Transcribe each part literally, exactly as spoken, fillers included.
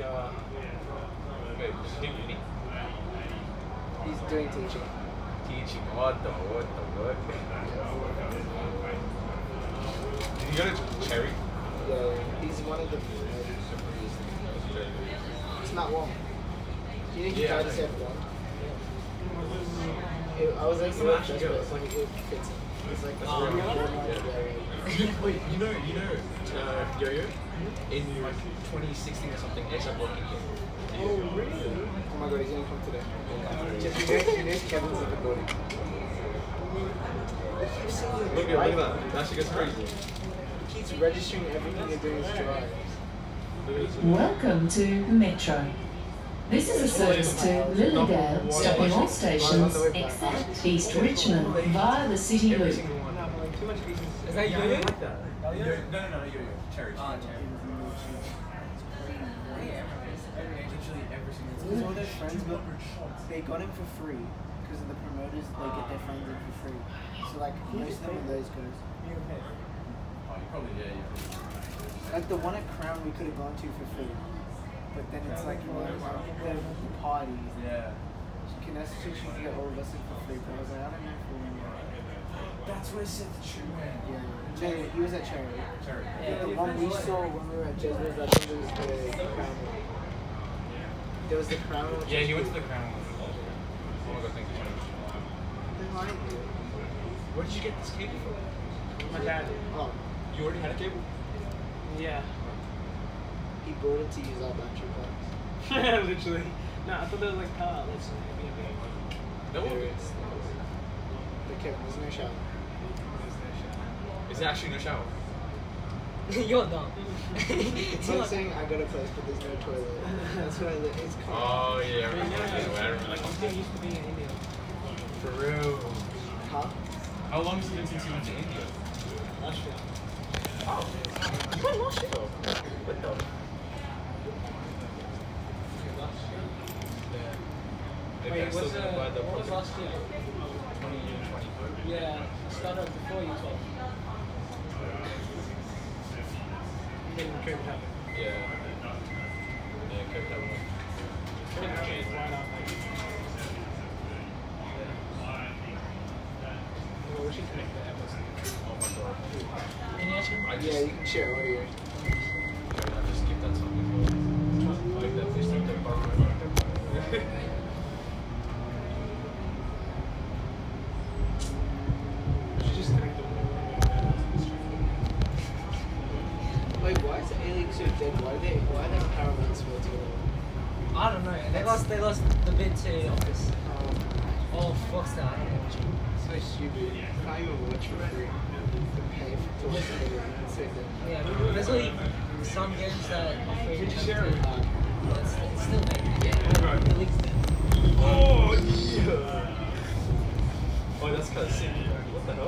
uh, wait, is he uni? he's doing teaching. Teaching, what the, what the, what? Did you go to Cherry? Yeah, he's one of the. It's not warm. Do you think he Yeah, tried to say one? It, I was like, so Yeah, just, yeah. but it's like it fits him. It's like the Oh, warm yeah. one, yeah. Wait, you know, you know, uh, Yo-Yo? In like twenty sixteen or something, ends up working here. Oh, really? Oh my god, he's gonna come today. Just, you know, you know Kevin's in the building. Look at, look at that. That shit gets crazy. He's registering everything you're doing as drive. Welcome to the Metro. This is a service to Lilydale, stopping all stations except East Richmond via the City Loop. Is that you? No, no, no, Yo-Yo. Cherry. Oh, Cherry. Because all their friends got, they got him for free because of the promoters. They get their friends in for free. So like most of them are those guys. Oh, you probably, yeah, yeah. Like the one at Crown we could have gone to for free, but then it's like you know, the, the parties. Yeah. Can she should get all of us in for free, but I was like, I don't know if we're gonna. That's where Seth True went. Yeah. Jay, he was at Cherry. Cherry. Yeah, the one we saw when we were at Jay's was I think it was the Crown one. There was the Crown one. Yeah, he went to the Crown one. Oh my god, thank you so much. They might do. Where did you get this cable from? My dad. Oh. You already had a cable? Yeah. He brought it to use our battery packs. Literally. No, I thought they were like power outlets. No one. There is. But Kevin, there's no shower. Is there actually no shower? You're dumb. It's like saying I got a place, but there's no toilet. That's what I live. It's cool. Oh yeah, I remember that. I remember that. I'm still used to being in India. For real. Huh? How long has it been since you went to India? Last year. Oh. You went last year? What the? Wait, what's the, what was last year? twenty twenty-four. Yeah, started before you twelve. Then COVID happened. Yeah. Yeah, COVID happened. COVID happened right after. Well, we should connect the episode. Oh my god. Can you actually? I just, Yeah, you can share audio. I just skip that song before. Like that fish like that bar. Wait, why is A-League so dead? Why are they, why are they on Paramount Sports at all? I don't know. They lost. They lost the bid to Office. Um, Oh, Foxstar. I don't know which one. so stupid. Can't even watch for free. To pay for to watch the game. It's so dead. Yeah, there's only some games that are free. Did you share it? Uh, but it's, it's still there. Yeah. The league's dead. Oh yeah. Oh, that's kind of sick. What the hell?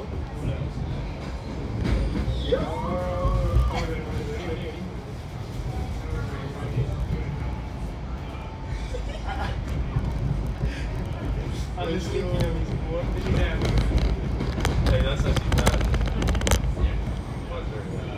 I'm just thinking of his what did you have? Hey, that's actually bad. That's very bad.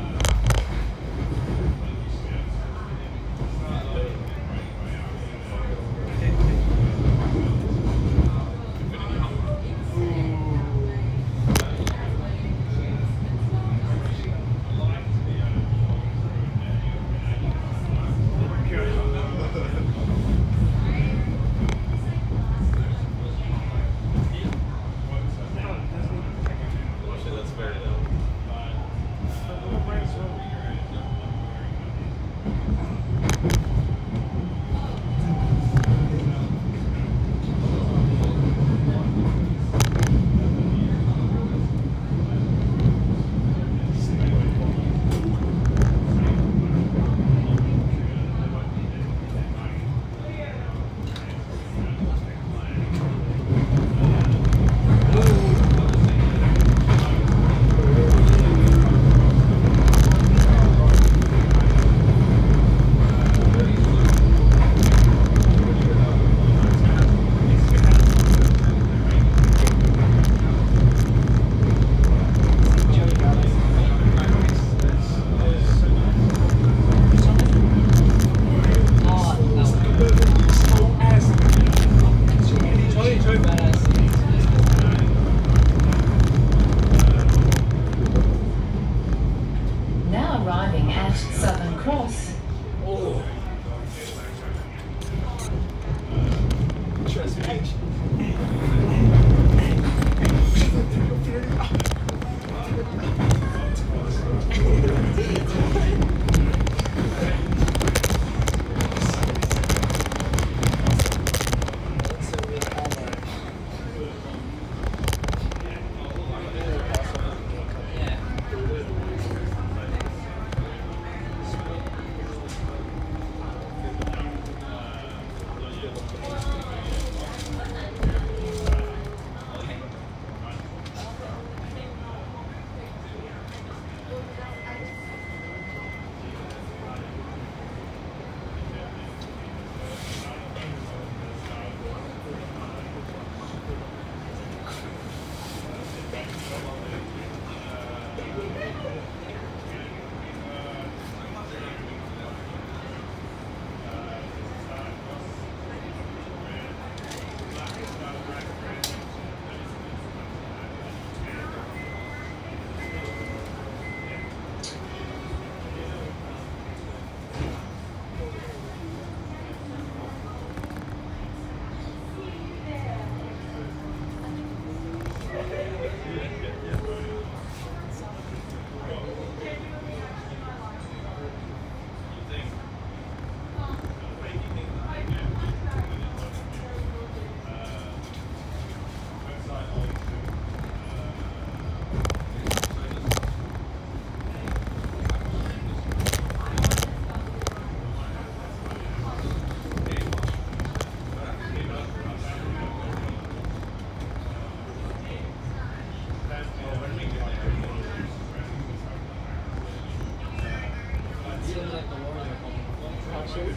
two.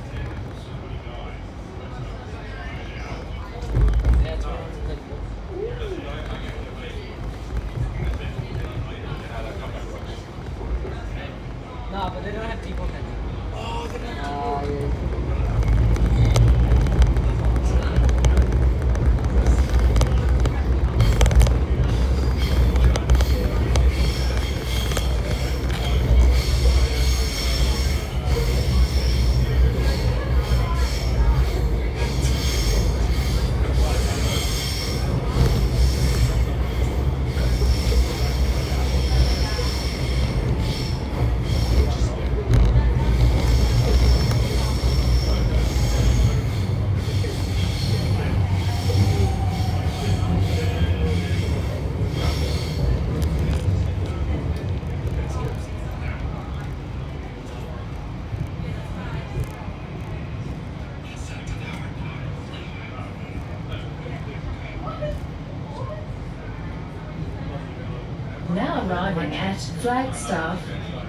No, but they don't have people then. Oh, they don't have Uh, yeah. Now arriving at Flagstaff.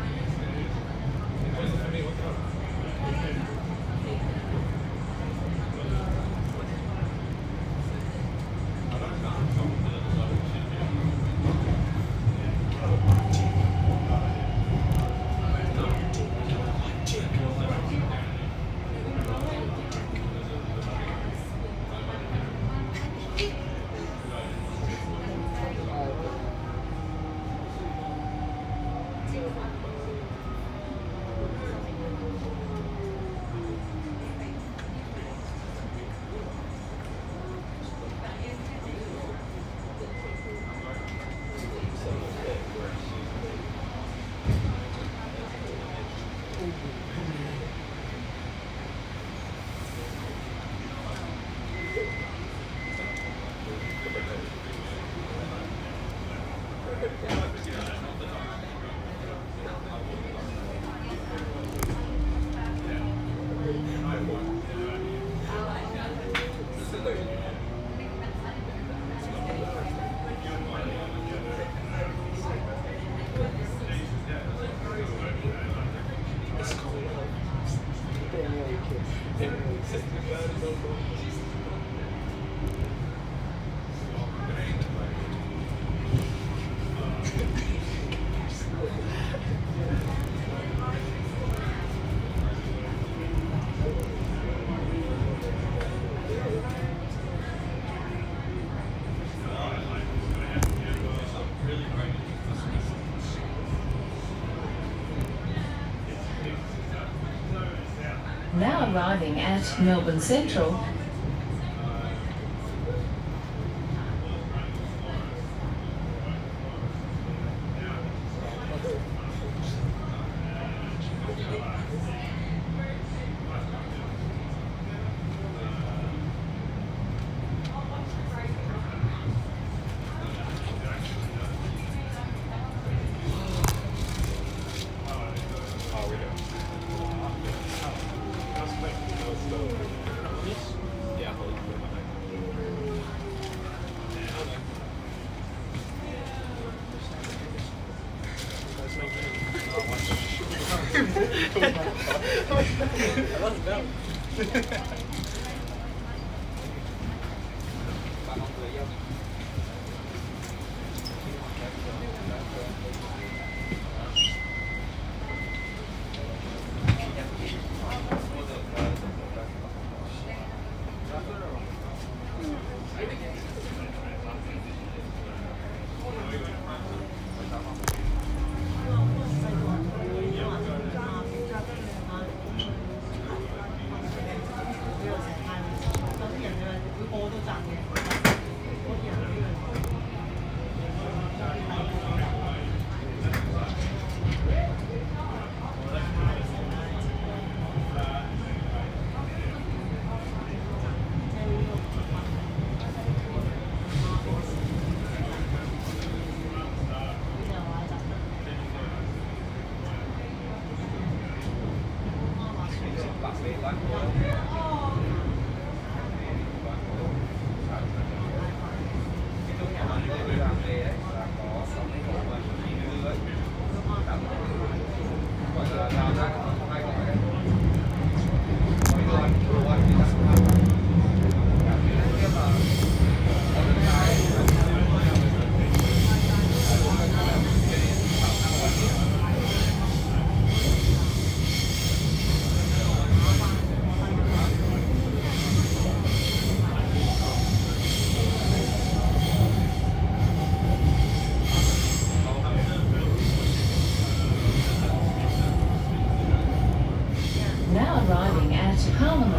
Now arriving at Melbourne Central.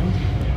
mind.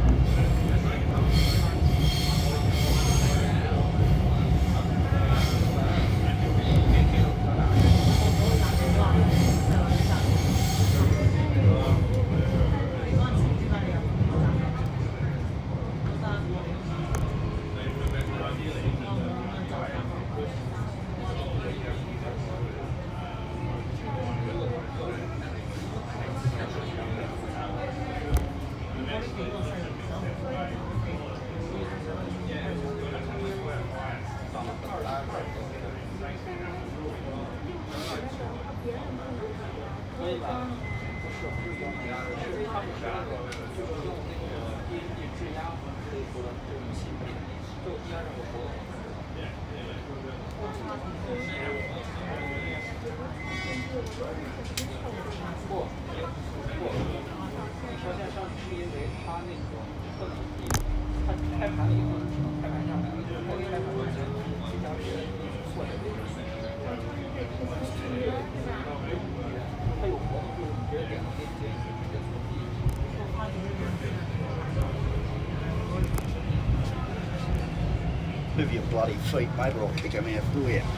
Move your bloody feet, mate, or I'll kick them out for you.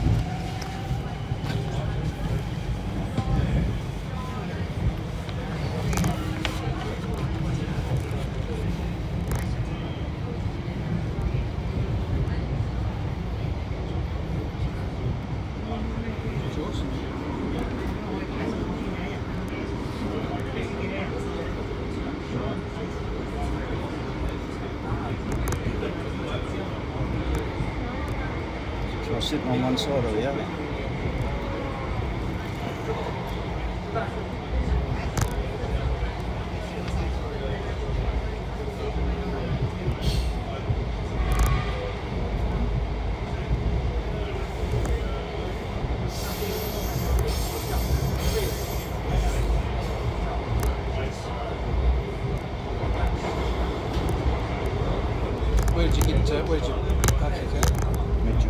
Sitting on one side or the other. Where did you get? Uh, where did you park your car? Mitcham.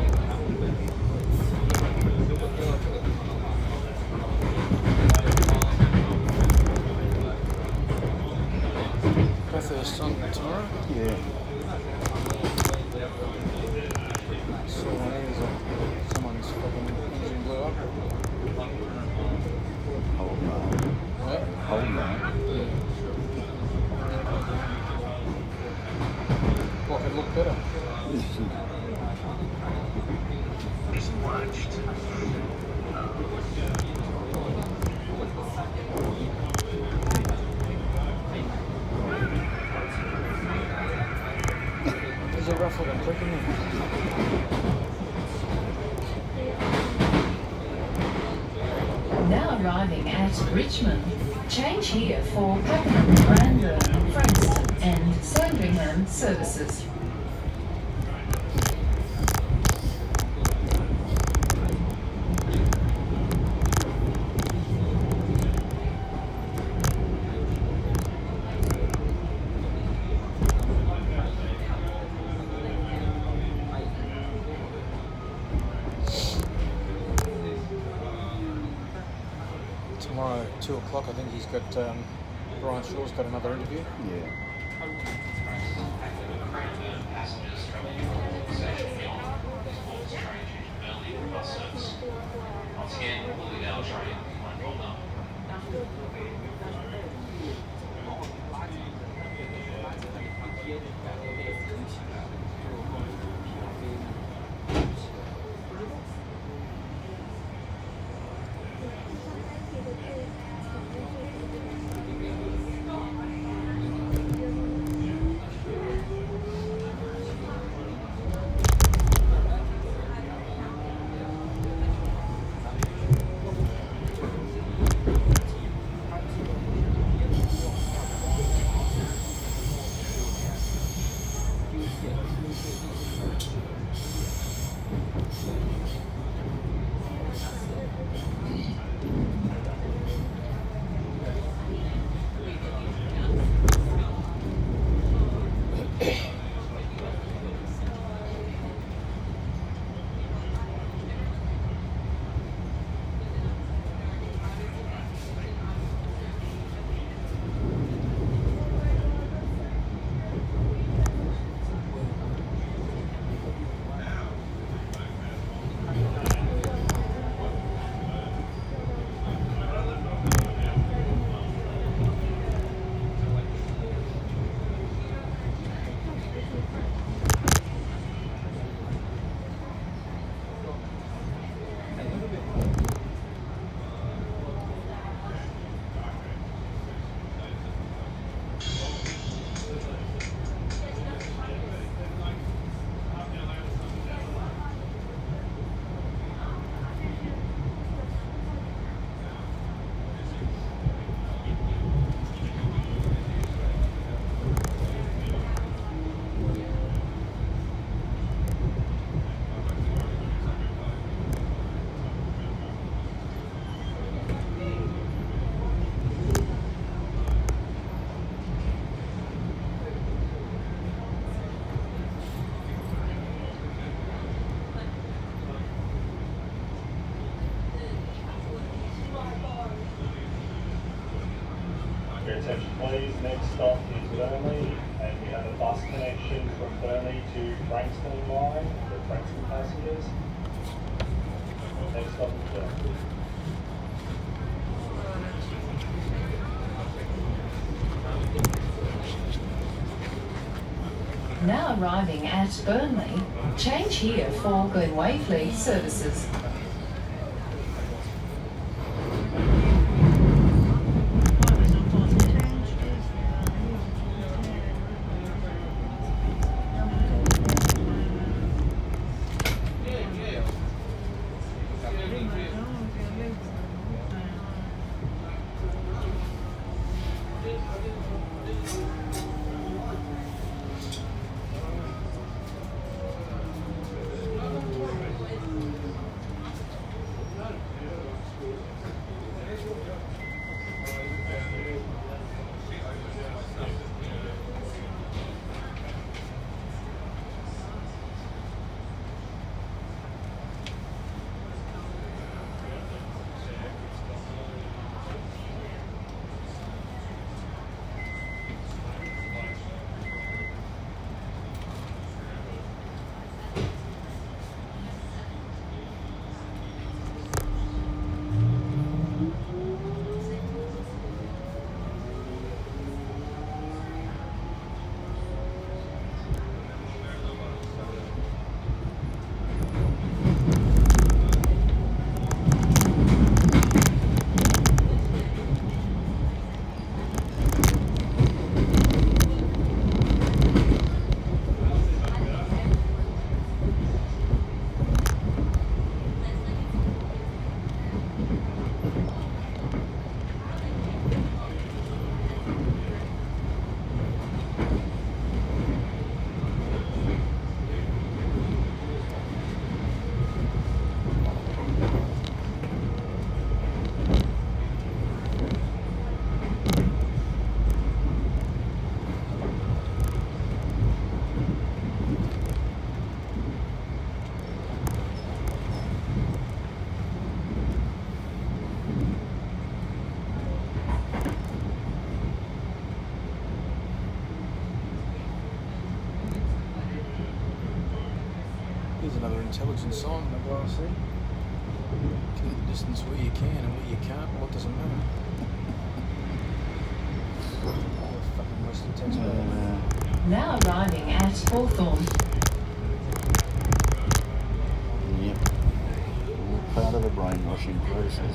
First on tomorrow? Yeah. So there's a, someone's fucking engine blew up. Hold on. What? Hold on. What could look better? There's a ruffle and click in there. Now arriving at Richmond. Change here for Pakenham, Cranbourne, Frankston and Sandringham services. Tomorrow, two o'clock, I think he's got, um, Brian Shaw's got another interview. Yeah. Once again, Lilydale train won't roll up. Burnley, and we have a bus connection from Burnley to Frankston line for Frankston passengers. Next stop is Burnley. Now arriving at Burnley, change here for Glenferrie services. Intelligent sign on the glass there. Keep the distance where you can and where you can't, what doesn't matter. Oh, fucking wasted text. Uh, now arriving at Hawthorn. Yep. All part of the brainwashing process.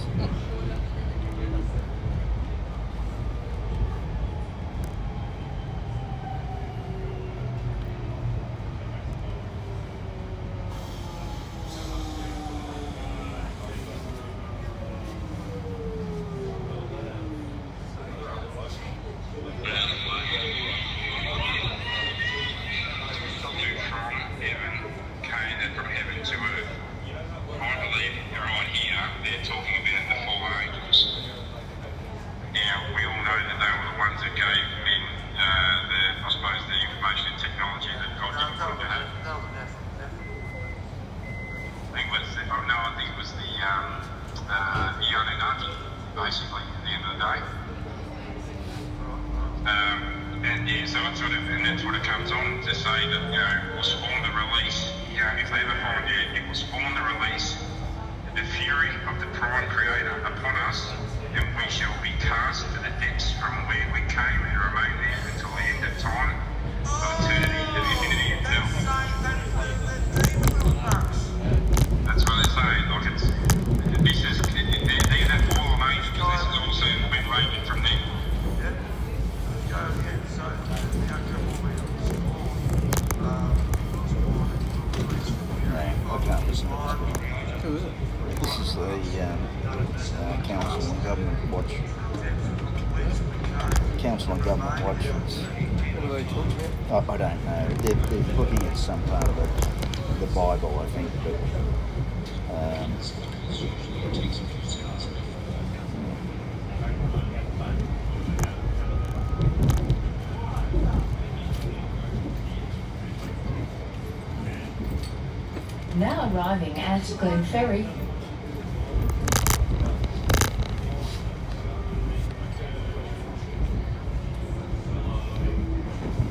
I don't know. They're, they're looking at some part of the, the Bible, I think. But, um, Now arriving at Glenferrie.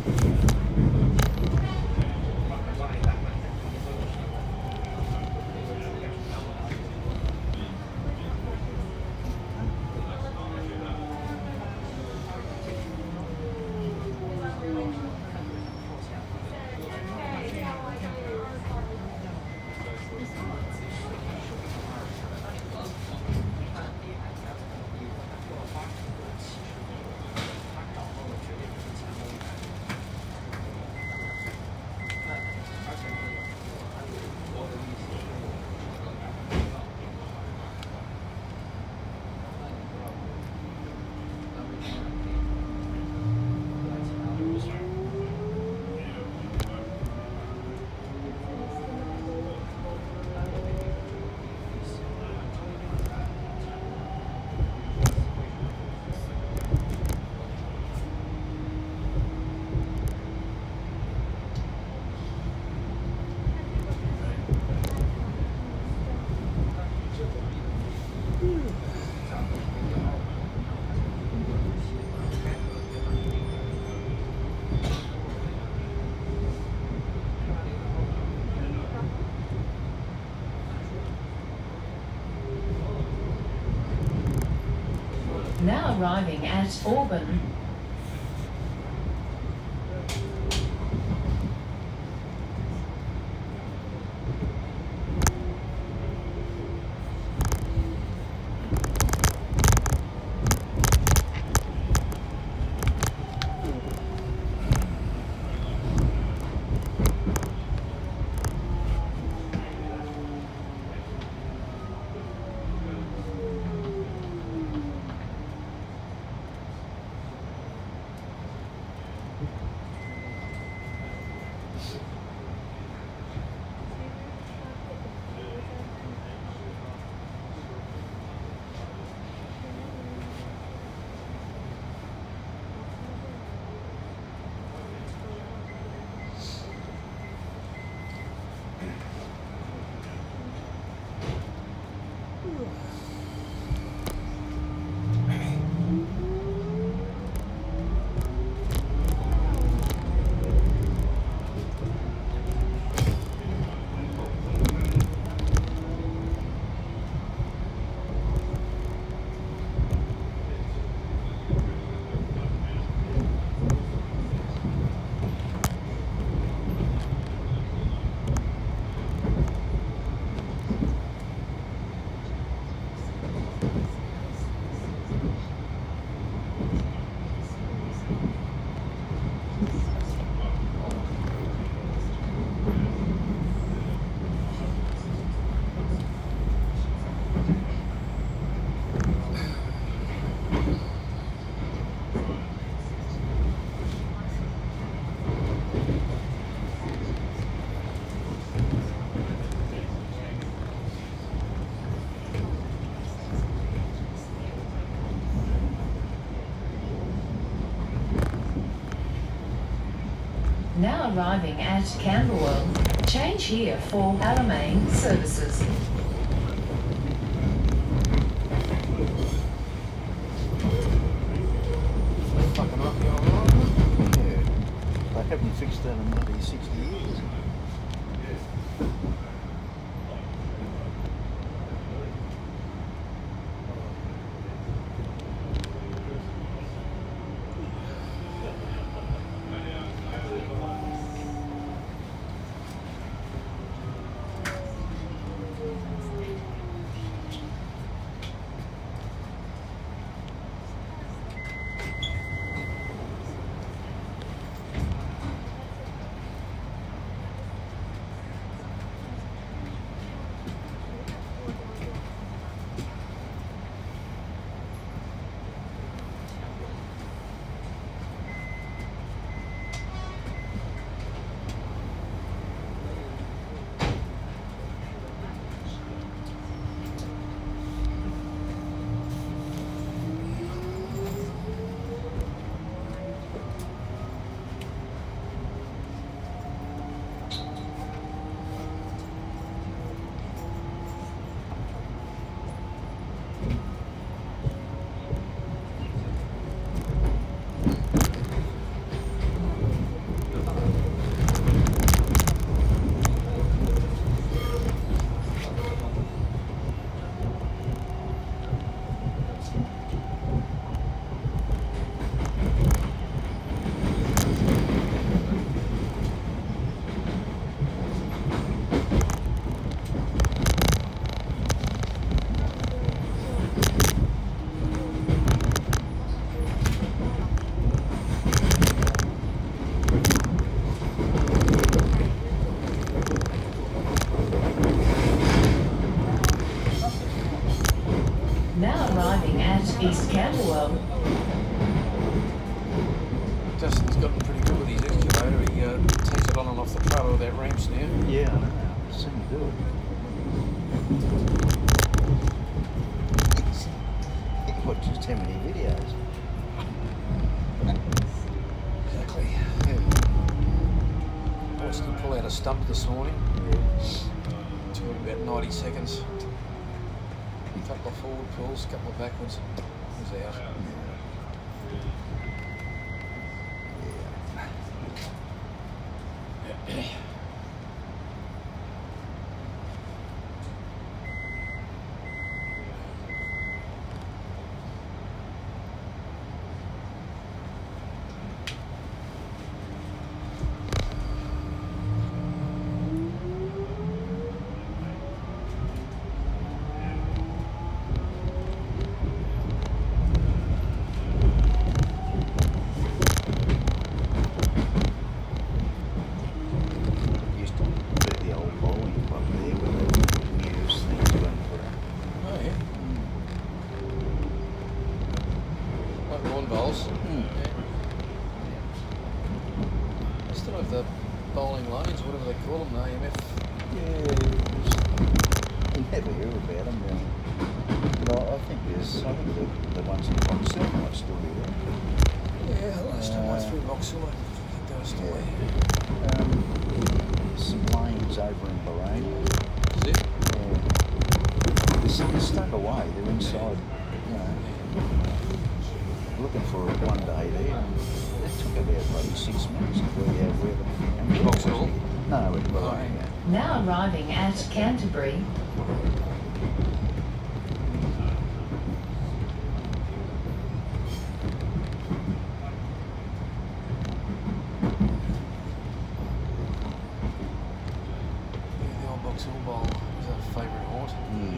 Now arriving at Auburn. Now arriving at Camberwell. Change here for Alamein services. Fucking up the old line. Yeah. They haven't fixed that in maybe sixty years. East Camberwell. Justin's gotten pretty good with his excavator. He uh, takes it on and off the trailer without ramps now. Yeah, I know. I've seen you do it. He watches too many videos. Exactly. Yeah. Watched him pull out a stump this morning. Took about ninety seconds. A couple of forward pulls, a couple of backwards. He was out. Now arriving at Canterbury. The old Box Hill Bowl is our favourite haunt. Mm.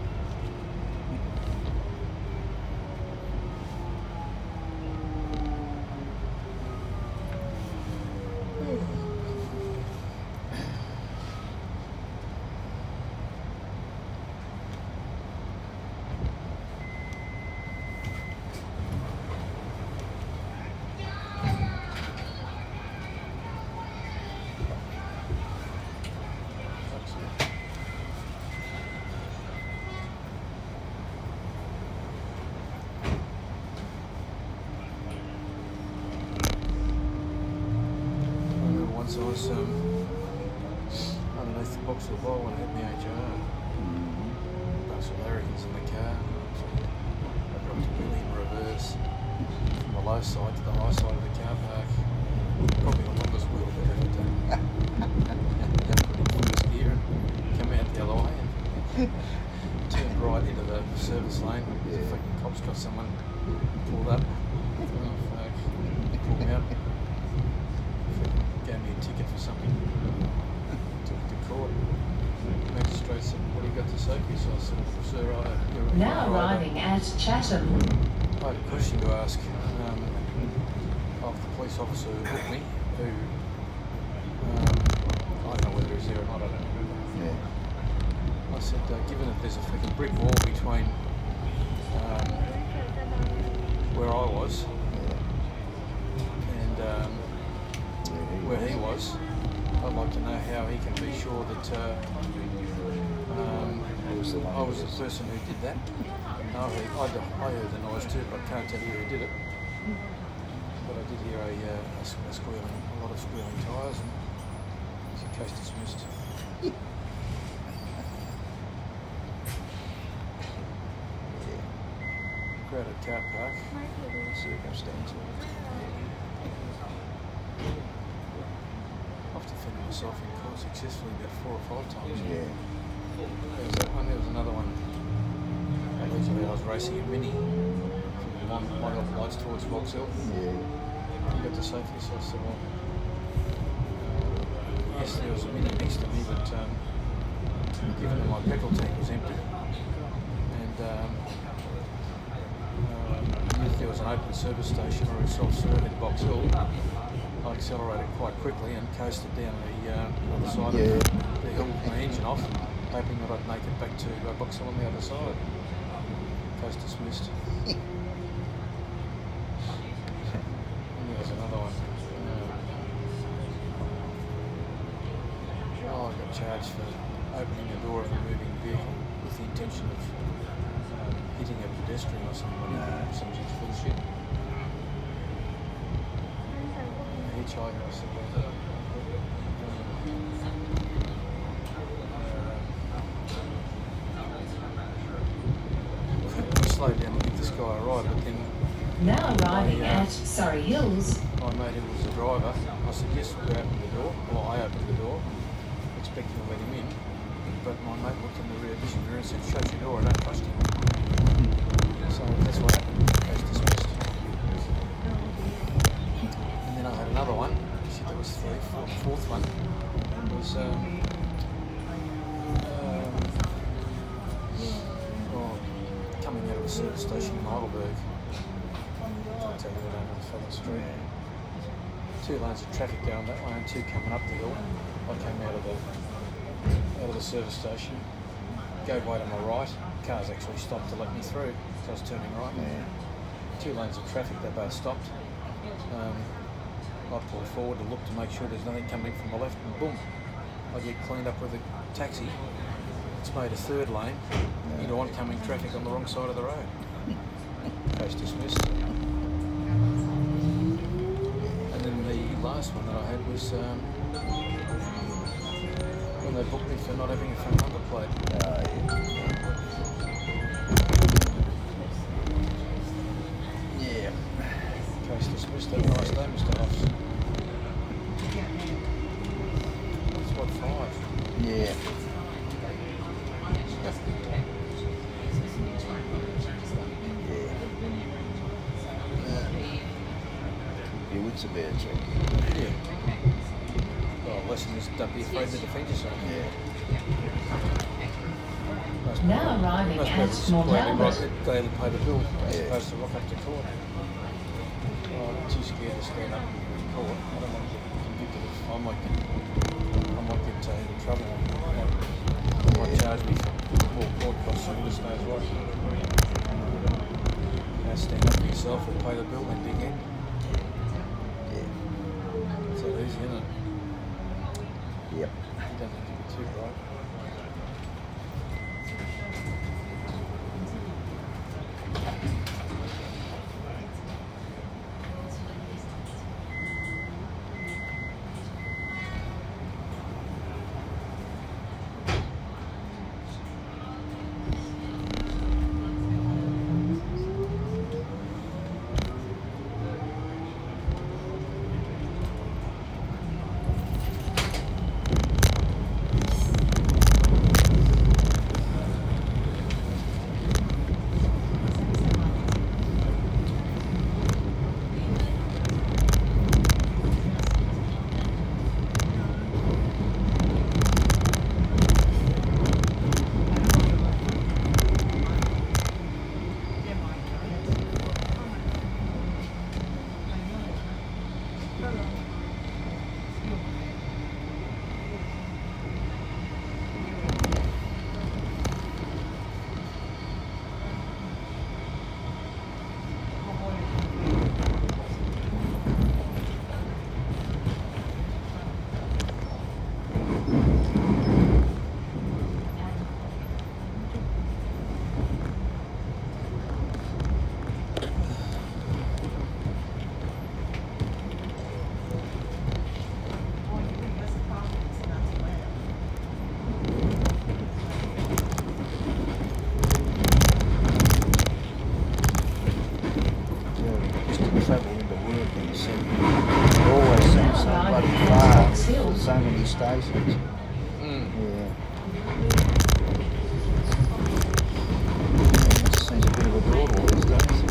So I was um, underneath the box of the bowl when I had my H R. Mm-hmm. Bunch of larrikins in the car. I dropped a wheelie in reverse from the low side to the high side of the car park. Probably the longest wheel I've ever done. Put in first gear and come out the other way and turned right into the service lane. Yeah. The fucking cops got someone pulled up. Oh fuck. Pulled me out. Gave me a ticket for something. Took it to court. Magistrate said, "What do you got to say?" So I said, "Sir, I." Now arriving at Chatham. I had a question to ask um, of the police officer who booked me, who um, I don't know whether he's there or not. I don't remember. Yeah. I said, uh, given that there's a fucking brick wall between um, where I was and. Um, where he was, I'd like to know how he can be sure that uh, um, was I was the person who did that. No, I, I, I heard the noise too, but I can't tell you who did it. But I did hear a, uh, a, a squealing, a lot of squealing tyres, and it's a case dismissed. Crowded car park. Circumstance. I've defended myself in court successfully about four or five times. Yeah. There was that one, there was another one. Allegedly I was racing a Mini from Mont Alburt towards Vauxhall. Yeah. He got to safety, so I said, well, uh, yes, there was a Mini next to me, but um, given that my petrol tank was empty, and um, uh, if there was an open service station or a self-serve in Box Hill, I accelerated quite quickly and coasted down the uh, other side yeah. of the hill with my engine off, hoping that I'd make it back to uh, Box Hill on the other side. Coast dismissed. charged for opening the door of a moving vehicle with the intention of um, hitting a pedestrian or somebody. No. Some such bullshit. A hitchhiker, I suppose. I slowed down to give this guy a ride, but then Now arriving my, uh, at Surry Hills. my mate who was the driver, I said, yes, we'll open the door. Well, I opened the door, expecting to let him in. But my mate looked in the rear vision mirror and said, shut your door, I don't trust him. So that's what happened. Case dismissed. And then I had another one. Shit, there was three. Fourth, fourth one was um, um, oh, coming out of a service station in Mont Alburt. I'll tell you the name of the fella street. Two lanes of traffic going that way and two coming up the hill. I came out of the out of the service station, go way to my right. Cars actually stopped to let me through, so I was turning right. Yeah. Two lanes of traffic, they both stopped. Um, I pulled forward to look to make sure there's nothing coming from the left, and boom, I get cleaned up with a taxi. It's made a third lane into oncoming traffic on the wrong side of the road. Case dismissed. And then the last one that I had was um, when they booked me for not having a front number plate. Oh, yeah. Yeah. Case dismissed. Have a nice day, Mister Hoffs. That's what, five? Yeah. Your wits about you. Yeah. Well, lesson is don't be afraid to defend yourself. Yeah. Most Now people- arriving most at people Mont gladly Alburt. write- gladly pay the bill as Yeah. opposed to rock up to court. Oh, I'm too scared to stand up in court. I don't want to get convicted of. I might get, I might get uh, in trouble. They might charge me for more court costs and this knows what. Now stand up for yourself and pay the bill and dig in. Yeah. It's that easy, isn't it? Yep. You don't have to be too bright. So many stations. Mm. Yeah. It seems a bit of a dawdle these days.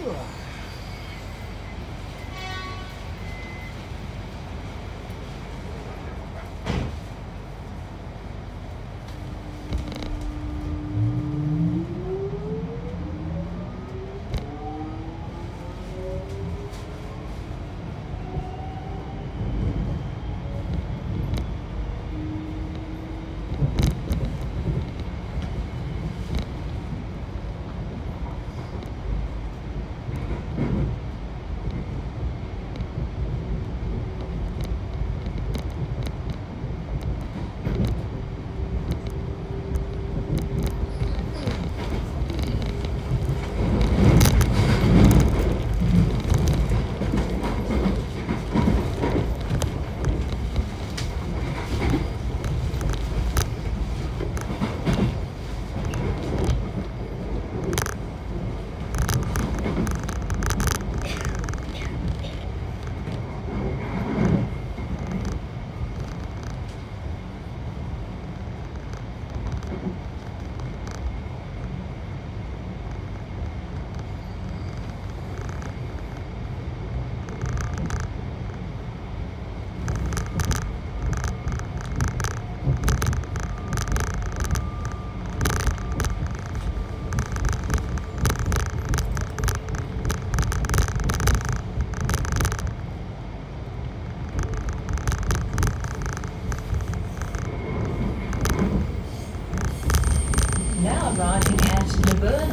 arriving at Laburnum.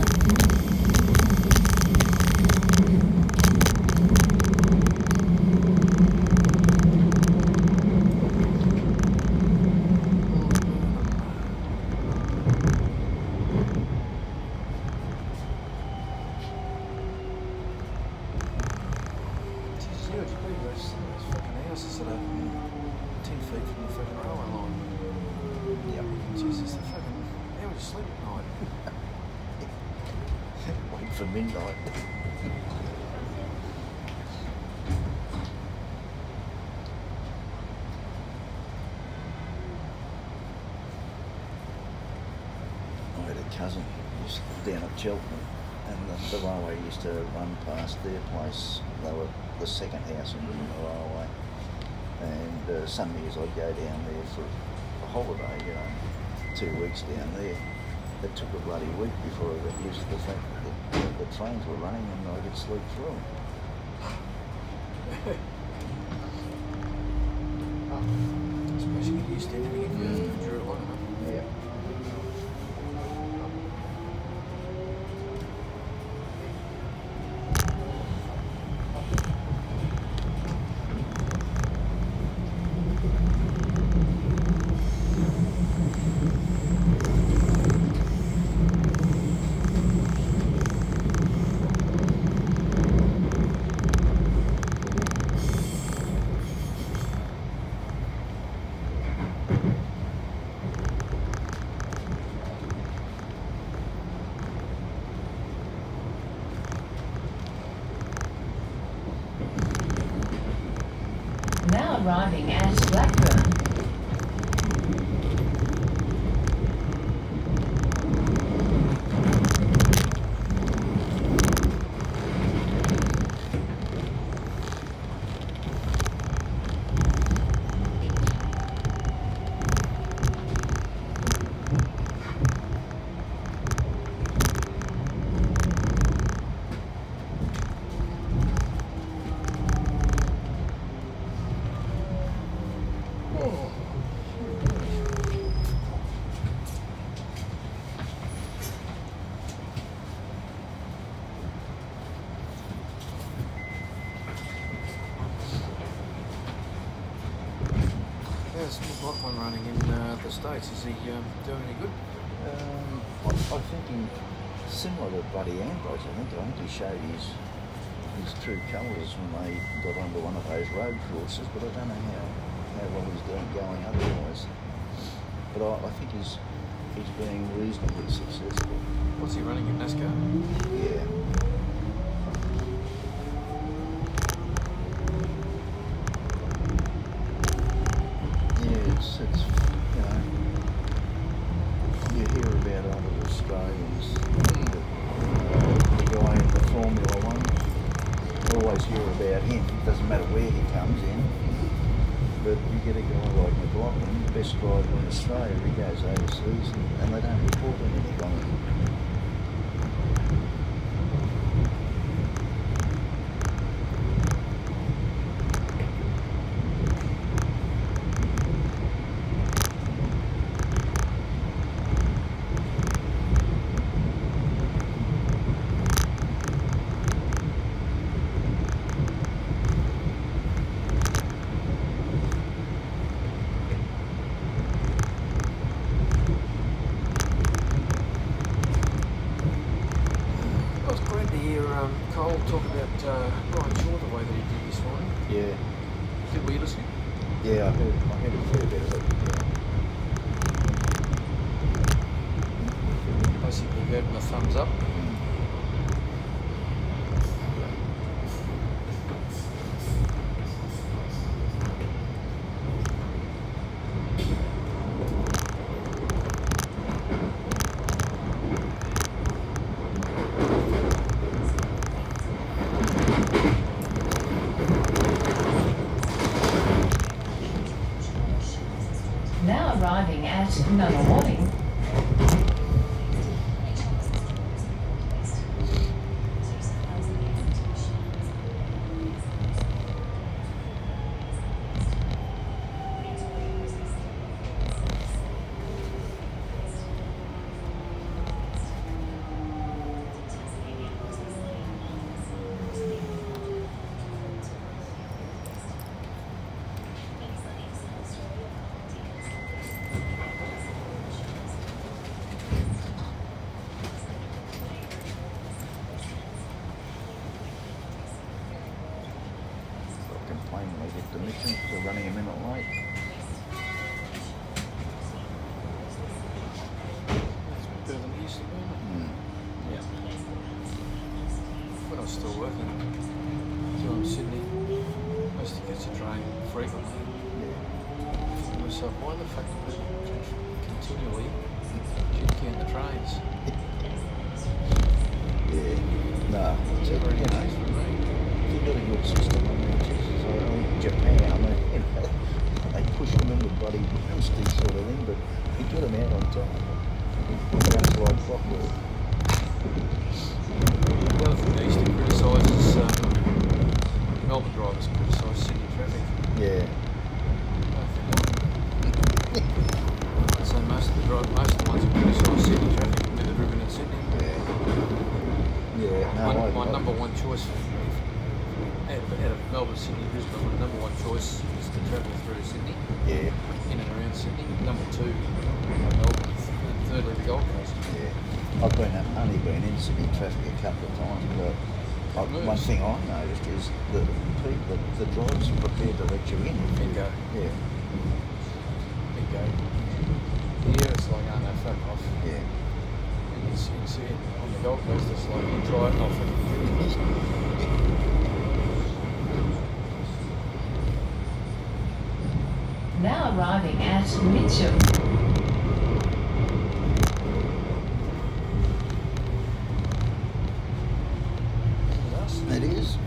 For midnight. I had a cousin just down at Cheltenham, and the, the railway used to run past their place. They were the second house in the railway, and uh, some years I'd go down there for a holiday, you know, two weeks down there. It took a bloody week before I got used to the fact that the, the trains were running and I could sleep through them. I suppose you get used to anything if you Mm. drew it long enough. Yeah. Now arriving at Blackburn. There's Blackburn running in uh, the States. Is he um, doing any good? Um, I, I think he, similar to Buddy Ambrose, I think, I think he showed his his true colours when they got onto one of those road courses, but I don't know how, how well he's doing going otherwise. But I, I think he's he's being reasonably successful. What's he running in NASCAR? Yeah. It's, it's, you know, you hear about other Australians, that, uh, the guy in the Formula One always hear about him. It doesn't matter where he comes in. But you get a guy like McLaughlin, the best driver in Australia, he goes overseas and, and they don't report anything on him. Yeah, I heard, I heard a fair bit of it. Yeah. Basically gave him a thumbs up. Arriving at Nunawading. They get to Mitcham, so running a minute late. That's better than it used to be, isn't it? Mm. Yeah. When I was still working here in Sydney, I used to catch a train frequently. Yeah. I thought to myself, why the fuck do people continually count the trains? Yeah. No, it's a, Very you know, nice for me. it's a really good system. I mean, Jesus, I mean, Japan, I mean, you know, they push them in with bloody broomsticks sort of thing, but they get them out on time. It runs like clockwork. The other thing they used to criticise is um, Melbourne drivers criticise Sydney traffic. Yeah. So most of the dri most of the ones who criticise Sydney traffic have never driven in Sydney. Yeah. Yeah. No, my I, my I, number one choice out of, out of Melbourne, Sydney, Brisbane, my number one choice is to travel through Sydney. Yeah. In and around Sydney. Number two, Melbourne. And thirdly, the Gold Coast. Yeah. I've been only been in Sydney traffic a couple of times, but I, one thing I've noticed is that the people, the drivers are prepared to let you in. Bingo. Yeah. Bingo. Here it's like, oh no, fuck off. Yeah. And you see, you see it on the Gold Coast, it's like, you try it off. Now arriving at Mitcham. It is.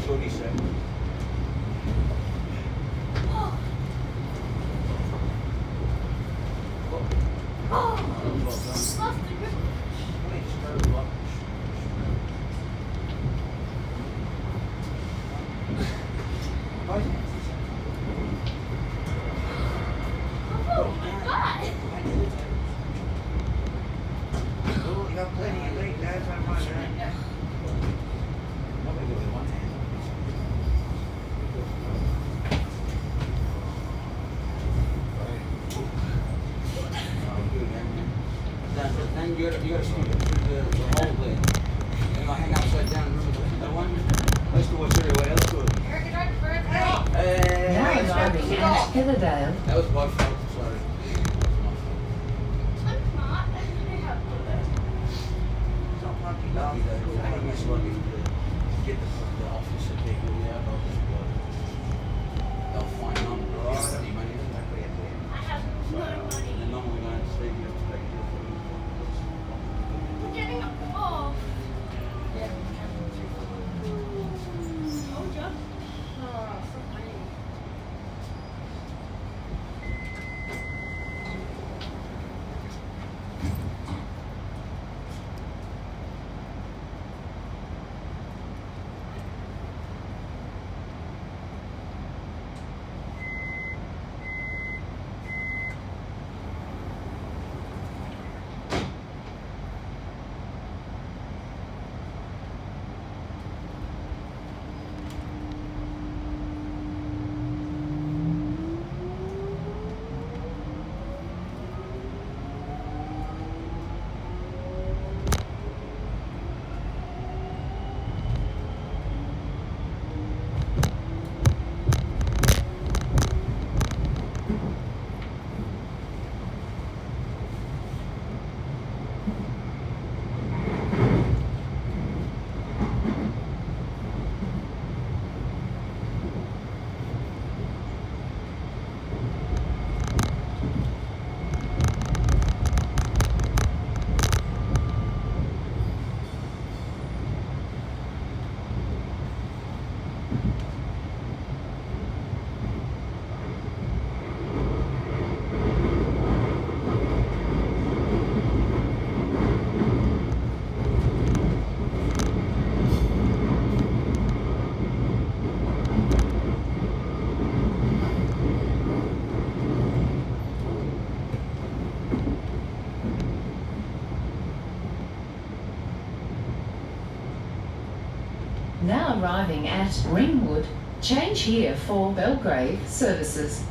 what he said. You gotta, you gotta stick it through the, the hole there. And I hang upside down, remember that one? Let's go watch Surry, let's go. Now arriving at Heatherdale. That was my fault, sorry. Lucky though, I think it's lucky to get the, the officer people out of this bloke. They'll find none, right? Any money, I have no money. And then normally going to sleep, you have to take it. Getting off. Yeah. Oh, Jeff. Oh, so funny. Now arriving at Ringwood, change here for Belgrave services.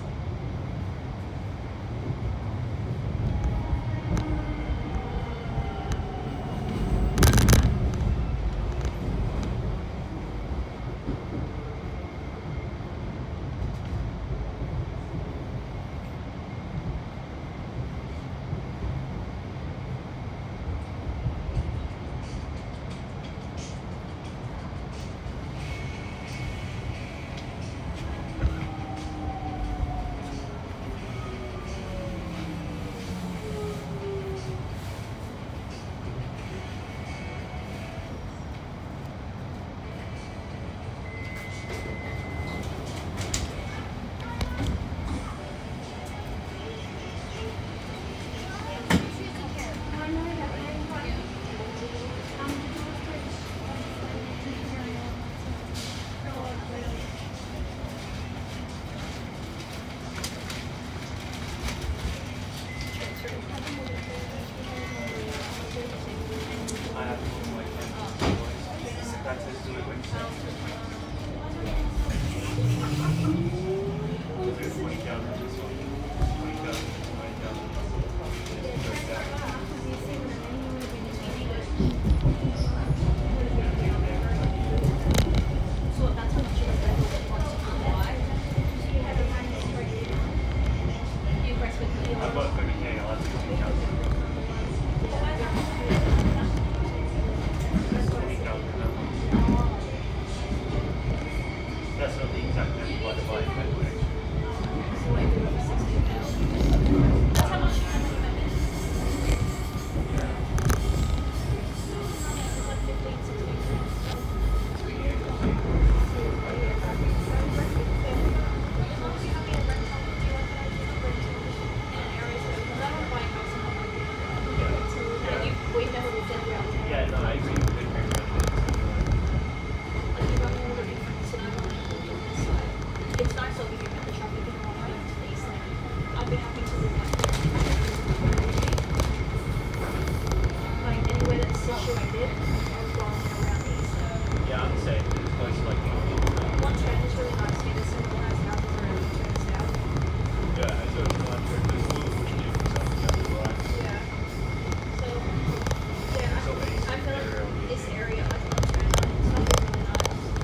situated and going around east. Yeah, I'm saying it's close to like One turn is really nice here. There's some more nice houses around the turn south. yeah, so it's one turn, there's a little bush here for something on the right. Yeah. So, yeah, I, I feel like this area, like one turn, it's not really nice.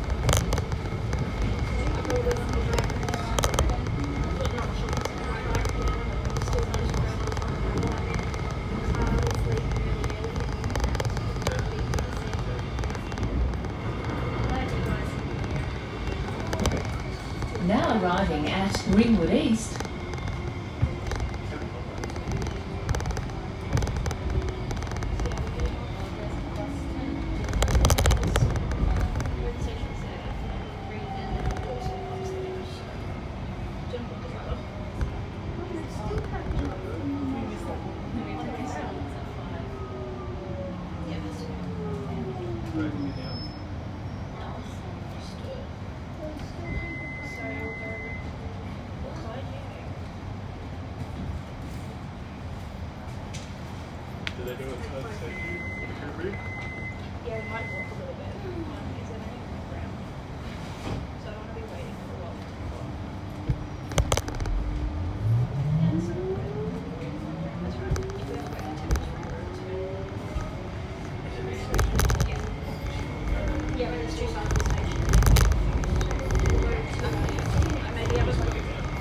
I probably wouldn't be driving this. But not sure what's going on right now. Still not sure what's going on. Uh, it's leaving really early. Now arriving at Ringwood East. Do they do it for the safety for the Canterbury? Yeah, it might walk a little bit. Um, is there anything around? So I don't want to be waiting for a while. Yeah, so that's right. We have to wait until yeah. Yeah, but there's two sides of the station. We'll go to uh, maybe I was like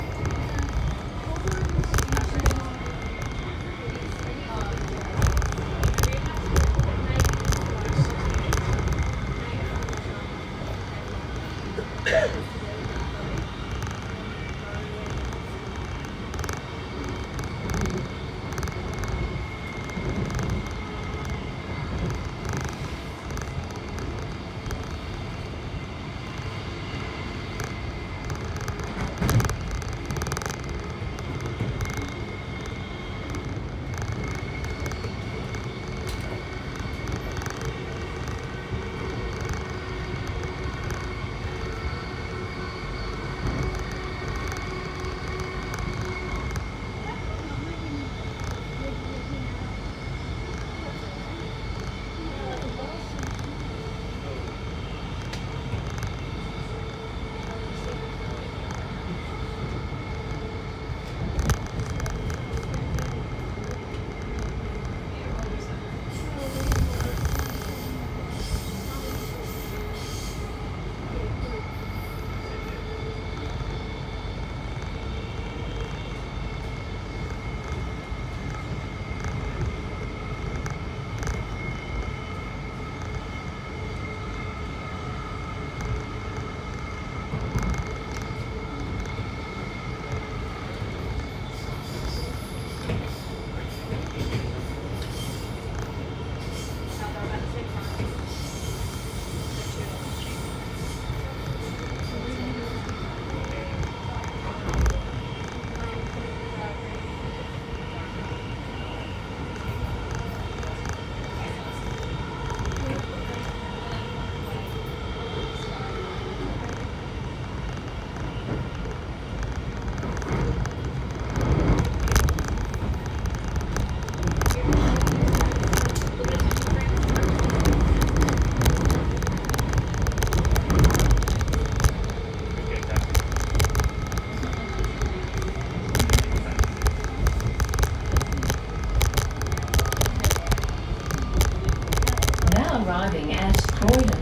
Arriving at Croydon.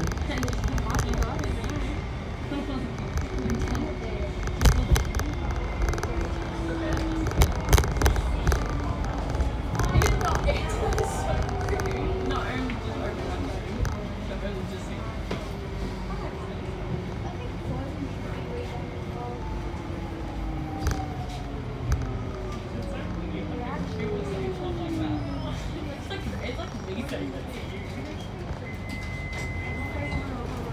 it's like me saying that to you.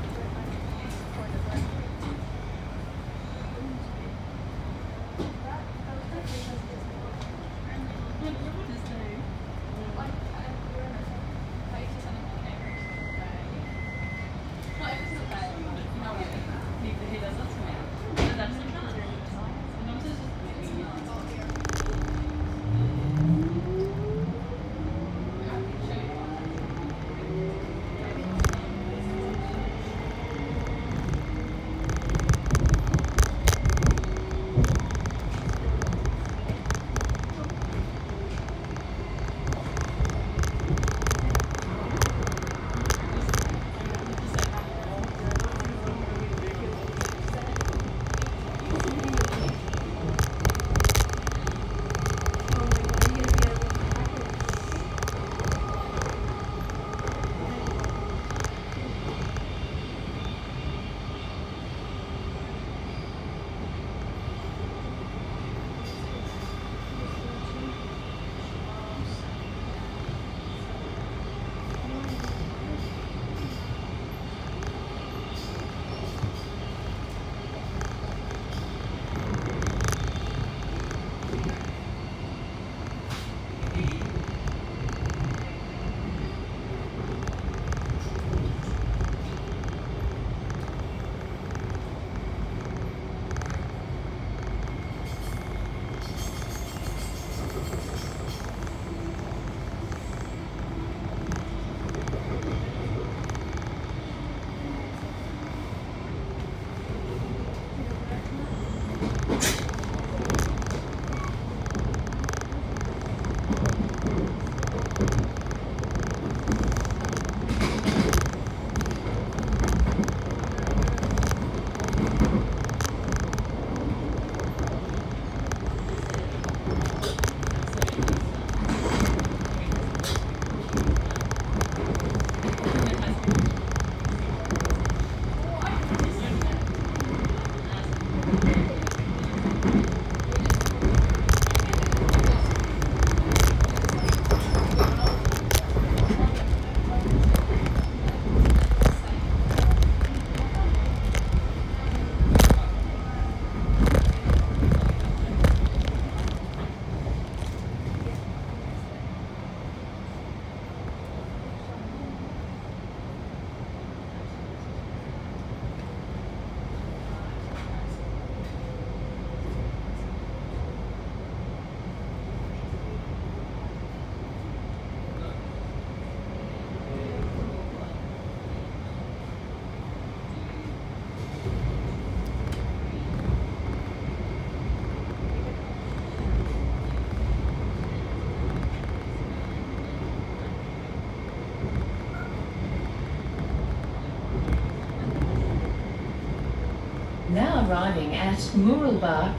arriving at Mooroolbark.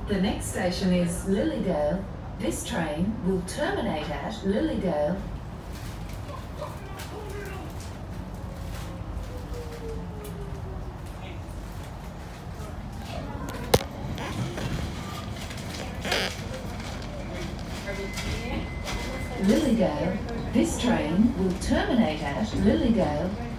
The next station is Lilydale. This train will terminate at Lilydale. Lilydale. This train will terminate at Lilydale.